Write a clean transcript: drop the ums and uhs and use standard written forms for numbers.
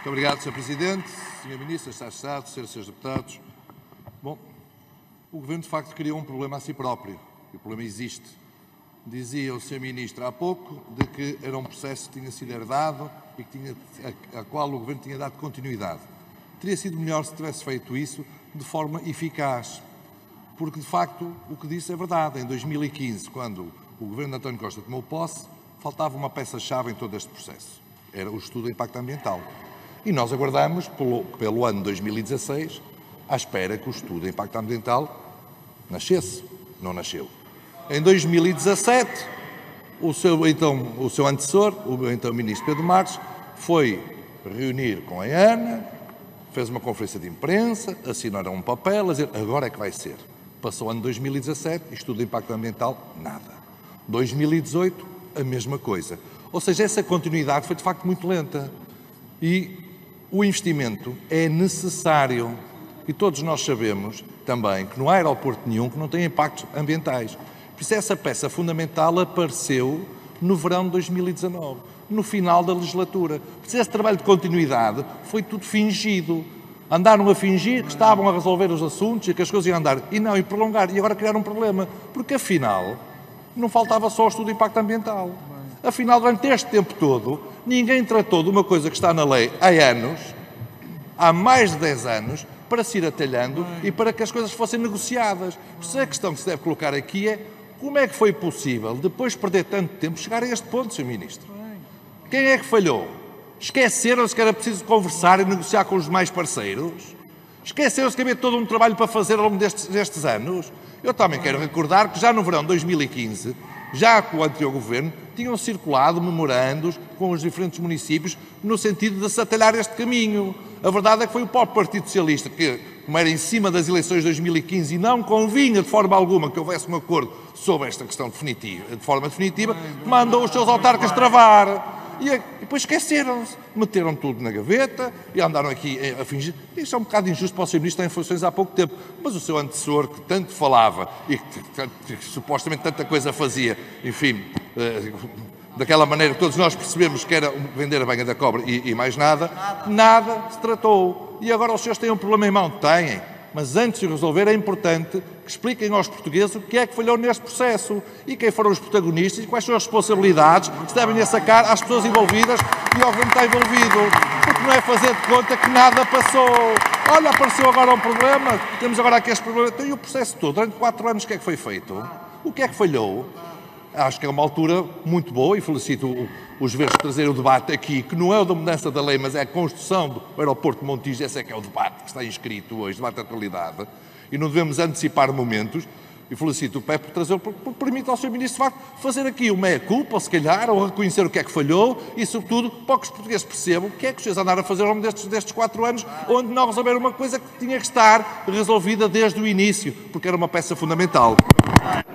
Muito obrigado, Sr. Presidente, Sr. Ministro, Sr. Estado, Srs. Deputados. Bom, o Governo de facto criou um problema a si próprio, e o problema existe. Dizia o Sr. Ministro há pouco de que era um processo que tinha sido herdado e que a qual o Governo tinha dado continuidade. Teria sido melhor se tivesse feito isso de forma eficaz, porque de facto o que disse é verdade. Em 2015, quando o Governo de António Costa tomou posse, faltava uma peça-chave em todo este processo. Era o estudo de impacto ambiental. E nós aguardamos pelo ano 2016 à espera que o estudo de impacto ambiental nascesse. Não nasceu. Em 2017, o seu antecessor, o então Ministro Pedro Marques, foi reunir com a ANA, fez uma conferência de imprensa, assinaram um papel a dizer agora é que vai ser. Passou o ano 2017, estudo de impacto ambiental, nada. 2018, a mesma coisa. Ou seja, essa continuidade foi de facto muito lenta. E o investimento é necessário. E todos nós sabemos também que não há aeroporto nenhum que não tenha impactos ambientais. Por isso essa peça fundamental apareceu no verão de 2019, no final da legislatura. Por isso esse trabalho de continuidade foi tudo fingido. Andaram a fingir que estavam a resolver os assuntos e que as coisas iam andar. E não, e prolongar. E agora criaram um problema. Porque afinal, não faltava só o estudo de impacto ambiental. Afinal, durante este tempo todo, ninguém tratou de uma coisa que está na lei há anos, há mais de 10 anos, para se ir atalhando e para que as coisas fossem negociadas. Por isso a questão que se deve colocar aqui é como é que foi possível, depois de perder tanto tempo, chegar a este ponto, Sr. Ministro? Quem é que falhou? Esqueceram-se que era preciso conversar e negociar com os demais parceiros? Esqueceram-se que havia todo um trabalho para fazer ao longo destes anos? Eu também quero recordar que já no verão de 2015, já com o anterior governo, tinham circulado memorandos com os diferentes municípios no sentido de se atalhar este caminho. A verdade é que foi o próprio Partido Socialista que, como era em cima das eleições de 2015 e não convinha de forma alguma que houvesse um acordo sobre esta questão definitiva, de forma definitiva, mandou os seus autarcas travar. E depois esqueceram-se, meteram tudo na gaveta e andaram aqui a fingir. Isso é um bocado injusto para o Sr. Ministro, tem funções há pouco tempo. Mas o seu antecessor, que tanto falava e que supostamente tanta coisa fazia, enfim, daquela maneira que todos nós percebemos que era vender a banha da cobra e mais nada, nada se tratou. E agora os senhores têm um problema em mão? Têm. Mas antes de resolver é importante que expliquem aos portugueses o que é que falhou neste processo e quem foram os protagonistas e quais são as responsabilidades que se devem sacar às pessoas envolvidas e ao governo que está envolvido. Porque não é fazer de conta que nada passou. Olha, apareceu agora um problema, temos agora aqui este problema. Então, e o processo todo, durante 4 anos, o que é que foi feito? O que é que falhou? Acho que é uma altura muito boa e felicito os verdes trazer o debate aqui, que não é o da mudança da lei, mas é a construção do aeroporto de Montijo. Esse é que é o debate que está inscrito hoje, debate da atualidade, e não devemos antecipar momentos. E felicito o PEP por trazer, porque permite ao Sr. Ministro, de facto, fazer aqui uma meia-culpa, se calhar, ou reconhecer o que é que falhou e, sobretudo, para que os portugueses percebam o que é que os senhores andaram a fazer ao longo destes 4 anos, onde não resolveram uma coisa que tinha que estar resolvida desde o início, porque era uma peça fundamental.